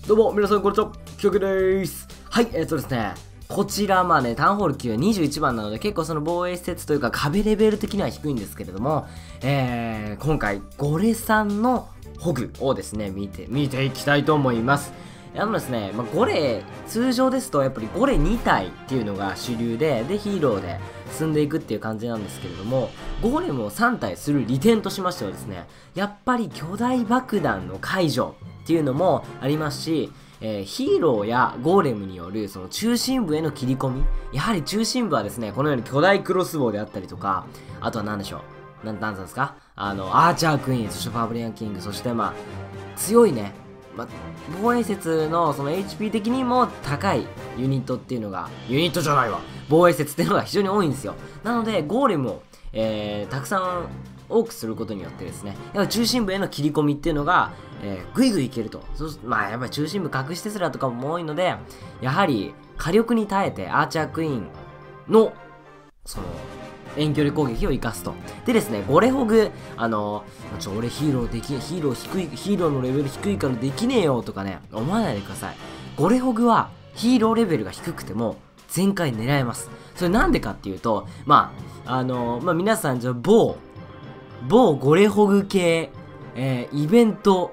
どうも、皆さんこんにちは、キョクでーす。はい、ですね、こちら、タウンホール9、21番なので、結構その防衛施設というか壁レベル的には低いんですけれども、今回、ゴレさんのホグをですね、見ていきたいと思います。ですね、ゴレ、通常ですとやっぱりゴレ2体っていうのが主流で、ヒーローで進んでいくっていう感じなんですけれども、ゴレムを3体する利点としましてはですね、やっぱり巨大爆弾の解除っていうのもありますし、ヒーローやゴーレムによるその中心部への切り込み、やはり中心部はですね、このように巨大クロスボウであったりとか、あとは何でしょう、なんですか、アーチャークイーン、そしてファブリアンキング、そして強いね、防衛説のその HP 的にも高いユニットっていうのが、ユニットじゃないわ、防衛説っていうのが非常に多いんですよ。なので、ゴーレムを、たくさん多くすることによってですね、やっぱ中心部への切り込みっていうのが、ぐいぐいいけると。やっぱり中心部隠しテスラとかも多いので、やはり火力に耐えてアーチャークイーンの、その、遠距離攻撃を生かすと。でですね、ゴレホグ、俺ヒーローのレベル低いからできねえよとかね、思わないでください。ゴレホグはヒーローレベルが低くても全開狙えます。それなんでかっていうと、皆さん某ゴレホグ系、イベント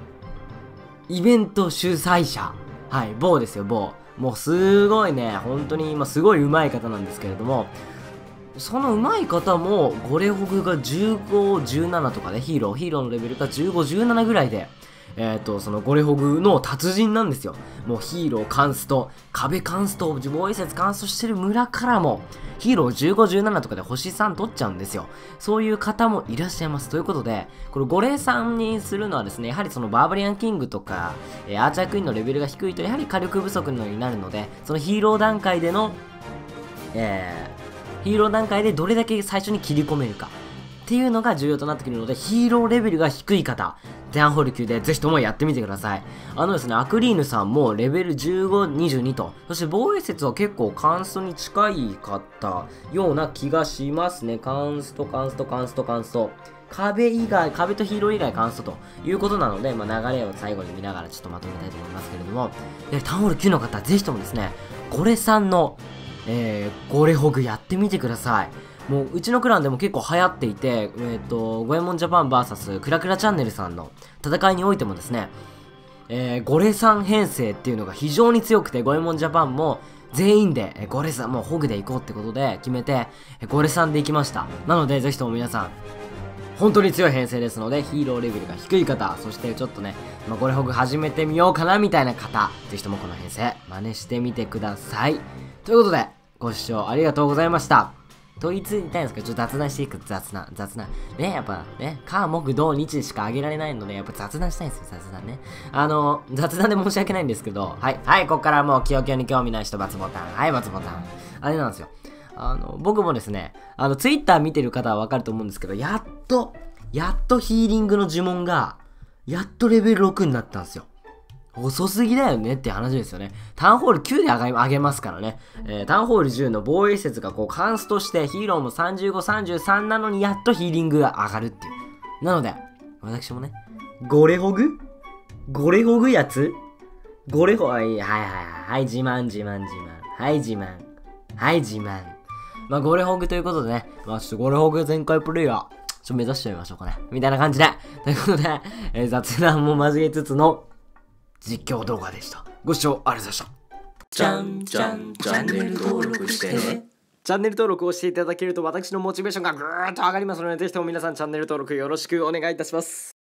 主催者。はい、某ですよ、某。もうすごいね、本当に今すごい上手い方なんですけれども、その上手い方も、ゴレホグが15、17とかで、ヒーローのレベルが15、17ぐらいで、そのゴレホグの達人なんですよ。もうヒーローカンスト、壁カンスト、防衛説カンストしてる村からも、ヒーロー15、17とかで星3取っちゃうんですよ。そういう方もいらっしゃいます。ということで、これゴレさんにするのはですね、やはりそのバーバリアンキングとか、アーチャークイーンのレベルが低いと、やはり火力不足になるので、そのヒーロー段階での、ヒーロー段階でどれだけ最初に切り込めるかっていうのが重要となってくるので、ヒーローレベルが低い方、タウンホール級でぜひともやってみてください。ですね、アクリーヌさんもレベル15、22と、そして防衛説は結構カンストに近いかったような気がしますね。カンスト。壁とヒーロー以外カンストということなので、流れを最後に見ながらちょっとまとめたいと思いますけれども、タウンホール級の方、ぜひともですね、ゴレさんのゴレホグやってみてください。もう、うちのクランでも結構流行っていて、ゴエモンジャパン VS クラクラチャンネルさんの戦いにおいてもですね、ゴレさん編成っていうのが非常に強くて、ゴエモンジャパンも全員で、ゴレさん、もうホグで行こうってことで決めて、ゴレさんで行きました。なので、ぜひとも皆さん、本当に強い編成ですので、ヒーローレベルが低い方、そしてちょっとね、ゴレホグ始めてみようかなみたいな方、ぜひともこの編成、真似してみてください。ということで、ご視聴ありがとうございました。問いついたいんですけど、ちょっと雑談していく、雑談。ね、やっぱね、火、木、土、日しかあげられないので、やっぱ雑談したいんですよ、雑談ね。雑談で申し訳ないんですけど、はい、こっからもう、キヨキヨに興味ない人、×ボタン。はい、×ボタン。あれなんですよ。僕もですね、ツイッター見てる方はわかると思うんですけど、やっとヒーリングの呪文が、やっとレベル6になったんですよ。遅すぎだよねって話ですよね。タウンホール9で上げますからね。タウンホール10の防衛施設がカンストして、ヒーローも35、33なのにやっとヒーリングが上がるっていう。なので、私もね、ゴレホグやつはい、自慢。はい、自慢。ゴレホグということでね、ちょっとゴレホグ全開プレイヤー、目指してみましょうかね。みたいな感じで。ということで、雑談も交えつつの、実況動画でした。ご視聴ありがとうございました。チャンネル登録してね。チャンネル登録をしていただけると私のモチベーションがぐーっと上がりますので、ぜひとも皆さんチャンネル登録よろしくお願いいたします。